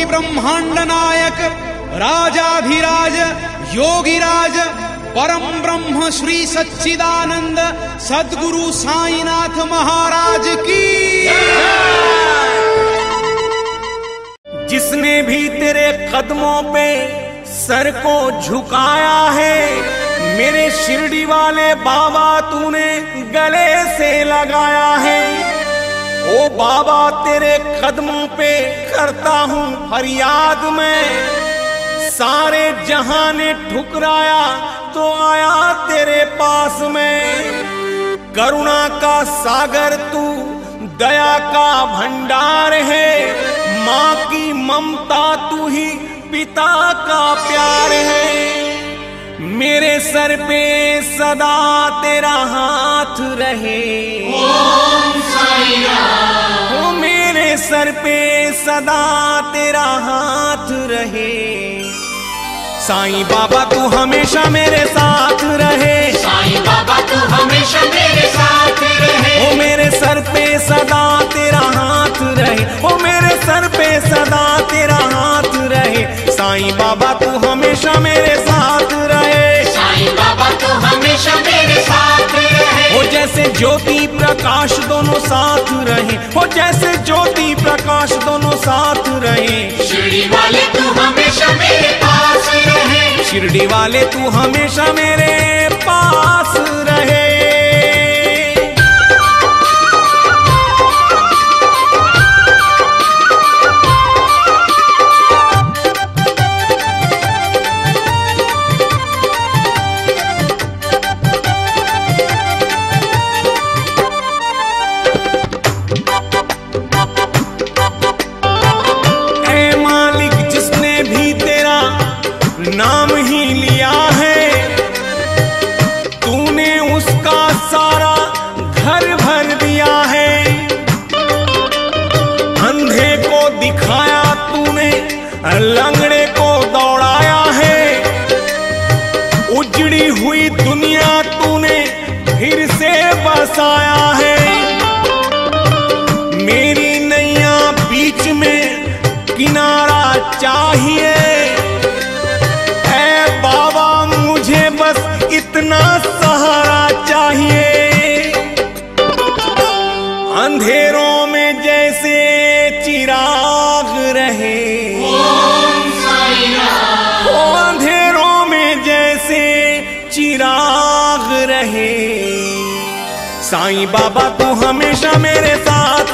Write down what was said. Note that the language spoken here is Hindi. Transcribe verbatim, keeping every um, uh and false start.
कोटि ब्रह्मांड नायक राजाधिराज योगिराज परम ब्रह्म श्री सच्चिदानंद सद्गुरु साईनाथ महाराज की। जिसने भी तेरे कदमों पे सर को झुकाया है, मेरे शिरडी वाले बाबा तूने गले से लगाया है। ओ बाबा तेरे कदमों पे करता हूँ फरियाद मैं, सारे जहां ने ठुकराया तो आया तेरे पास में। करुणा का सागर तू दया का भंडार है, माँ की ममता तू ही पिता का प्यार है। मेरे सर पे सदा तेरा हाथ रहे, ओम साईं राम। ओ मेरे सर पे सदा तेरा हाथ रहे। साईं बाबा तू हमेशा मेरे साथ रहे, साईं बाबा तू हमेशा मेरे साथ रहे। ओ मेरे सर पे सदा तेरा हाथ रहे, ओ मेरे सर पे सदा तेरा हाथ रहे। साईं बाबा तू हमेशा मेरे साथ रहे, साईं बाबा तू हमेशा मेरे साथ रहे। हो जैसे ज्योति प्रकाश दोनों साथ रहे, हो जैसे ज्योति प्रकाश दोनों साथ रहे। शिरडी वाले तू हमेशा मेरे पास रहे, शिरडी वाले तू हमेशा मेरे पास रहे। नाम ही लिया है तूने, उसका सारा घर भर दिया है। अंधे को दिखाया तूने, लंगड़े को दौड़ाया है। उजड़ी हुई दुनिया तूने फिर से बसाया है। मेरी नैया बीच में किनारा चाहिए, इतना सहारा चाहिए। अंधेरों में जैसे चिराग रहे, ओम साईं राम। ओ अंधेरों में जैसे चिराग रहे। साईं बाबा तू हमेशा मेरे साथ